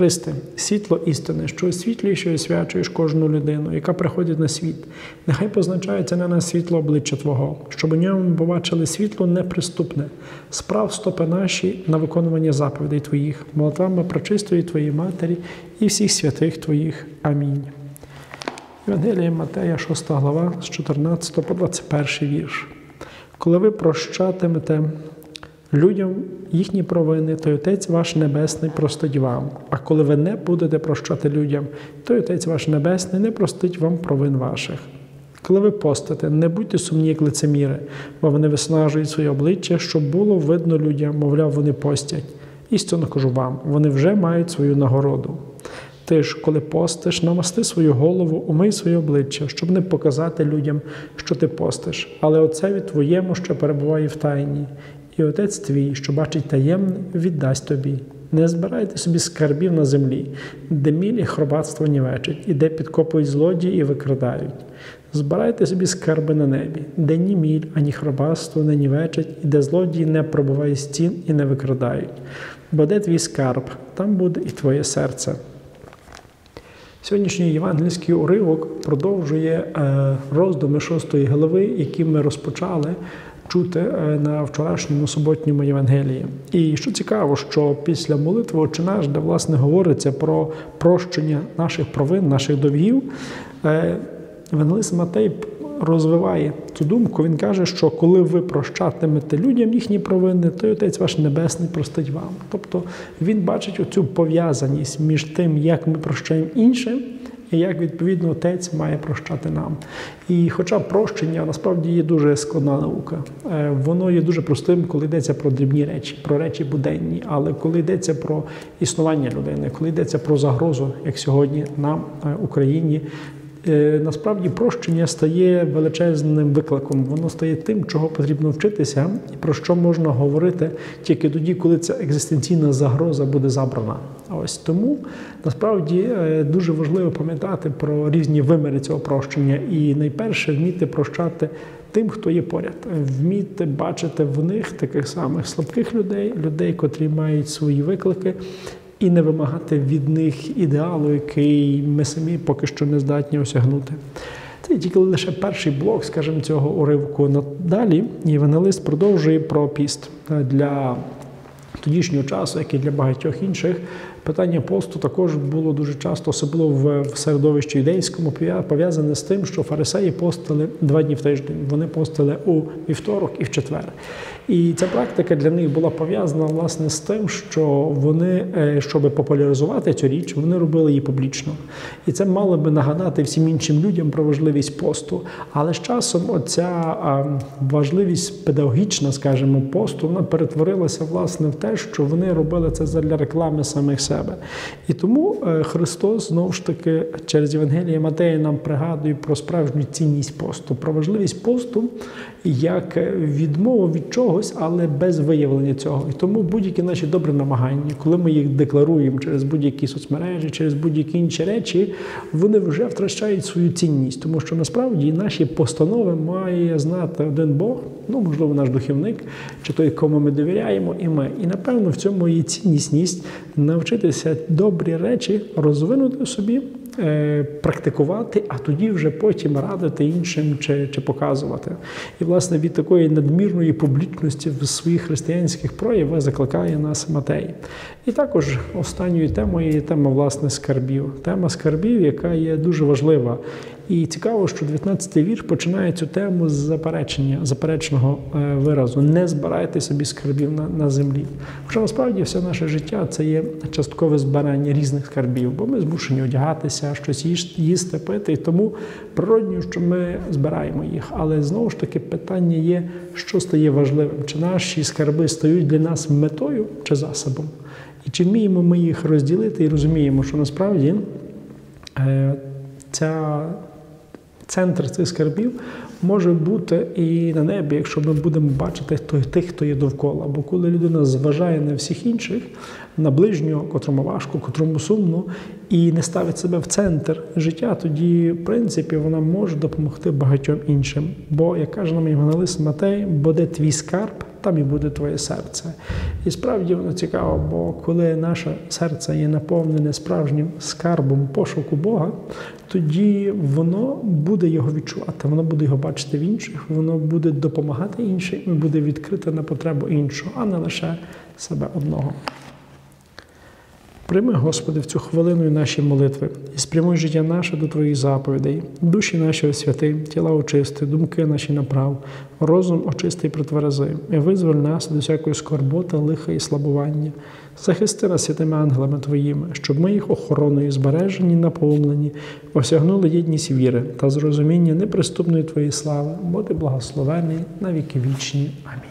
Христе, світло істини, що освітлюєш, що освячуєш кожну людину, яка приходить на світ. Нехай позначається на нас світло обличчя Твого, щоб у ньому побачили світло неприступне. Справ стопи наші на виконування заповідей Твоїх, молитвами пречистої Твоєї Матері і всіх святих Твоїх. Амінь. Євангелія Матея, 6 глава, з 14 по 21 вірш. Коли ви прощатимете людям їхні провини, то Отець ваш Небесний простить вам. А коли ви не будете прощати людям, то Отець ваш Небесний не простить вам провин ваших. Коли ви постите, не будьте сумні, як лицеміри, бо вони виснажують своє обличчя, щоб було видно людям, мовляв, вони постять. Істинно кажу вам, вони вже мають свою нагороду. Ти ж, коли постиш, намасти свою голову, умий своє обличчя, щоб не показати людям, що ти постиш. Але Отцеві твоєму, що перебуває в тайні, і Отець твій, що бачить таємне, віддасть тобі. Не збирайте собі скарбів на землі, де міль і хробатство нівечать, і де підкопують злодії і викрадають. Збирайте собі скарби на небі, де ні міль, ані хробатство не нівечать, і де злодії не пробивають стін і не викрадають. Бо де твій скарб, там буде і твоє серце. Сьогоднішній євангельський уривок продовжує роздуми 6 глави, які ми розпочали чути на вчорашньому суботньому Євангелії. І що цікаво, що після молитви «Отче наш», де, власне, говориться про прощення наших провин, наших довгів, євангелист Матей розвиває цю думку. Він каже, що коли ви прощатимете людям їхні провини, то Отець ваш Небесний простить вам. Тобто він бачить оцю пов'язаність між тим, як ми прощаємо іншим, і як, відповідно, Отець має прощати нам. І хоча прощення, насправді, є дуже складна наука. Воно є дуже простим, коли йдеться про дрібні речі, про речі буденні. Але коли йдеться про існування людини, коли йдеться про загрозу, як сьогодні нам, Україні, насправді прощення стає величезним викликом. Воно стає тим, чого потрібно вчитися і про що можна говорити тільки тоді, коли ця екзистенційна загроза буде забрана. Ось тому, насправді, дуже важливо пам'ятати про різні виміри цього прощення і найперше вміти прощати тим, хто є поряд. Вміти бачити в них таких самих слабких людей, людей, котрі мають свої виклики, і не вимагати від них ідеалу, який ми самі поки що не здатні осягнути. Це тільки лише перший блок, скажімо, цього уривку. Далі євангелист продовжує про піст. Для тодішнього часу, як і для багатьох інших, питання посту також було дуже часто, особливо в середовищі юдейському, пов'язане з тим, що фарисеї постили 2 дні в тиждень. Вони постили у вівторок і в четвер. І ця практика для них була пов'язана, власне, з тим, що вони, щоб популяризувати цю річ, вони робили її публічно. І це мало би нагадати всім іншим людям про важливість посту. Але з часом оця важливість педагогічна, скажімо, посту, вона перетворилася, власне, в те, що вони робили це задля реклами самих себе. І тому Христос, знову ж таки, через Євангеліє Матея нам пригадує про справжню цінність посту, про важливість посту як відмову від чогось, але без виявлення цього. І тому будь-які наші добрі намагання, коли ми їх декларуємо через будь-які соцмережі, через будь-які інші речі, вони вже втрачають свою цінність. Тому що насправді наші постанови має знати один Бог, можливо, наш духовник, чи той, кому ми довіряємо, і ми. І, напевно, в цьому є цінність навчитися добрі речі розвинути в собі, практикувати, а тоді вже потім радити іншим чи показувати. І, власне, від такої надмірної публічності в своїх християнських проявах закликає нас Матей. І також останньою темою є тема, власне, скарбів. Тема скарбів, яка є дуже важлива. І цікаво, що 19-й вірш починає цю тему з заперечного виразу. Не збирайте собі скарбів на землі. Хоча насправді все наше життя – це є часткове збирання різних скарбів, бо ми змушені одягатися, щось їсти, пити, і тому природньо, що ми збираємо їх. Але знову ж таки питання є, що стає важливим. Чи наші скарби стають для нас метою чи засобом? І чи вміємо ми їх розділити і розуміємо, що насправді центр цих скарбів може бути і на небі, якщо ми будемо бачити тих, хто є довкола. Бо коли людина зважає на всіх інших, на ближнього, котрому важко, котрому сумно, і не ставить себе в центр життя, тоді, в принципі, вона може допомогти багатьом іншим. Бо, як каже нам євангелист Матей, бо де твій скарб, там і буде твоє серце. І справді воно цікаво, бо коли наше серце є наповнене справжнім скарбом пошуку Бога, тоді воно буде його відчувати, воно буде його бачити в інших, воно буде допомагати іншим і буде відкрите на потребу іншого, а не лише себе одного. Прийми, Господи, в цю хвилину і наші молитви і спрямуй життя наше до Твоїх заповідей, душі наші освяти, тіла очисти, думки наші направ, розум очисти і притверези, і визволь нас від всякої скорботи, лиха і слабування. Захисти нас святими ангелами Твоїми, щоб ми їх охороною збережені, наповнені, осягнули єдність віри та зрозуміння неприступної Твоєї слави, бо Ти благословений на віки вічні. Амінь.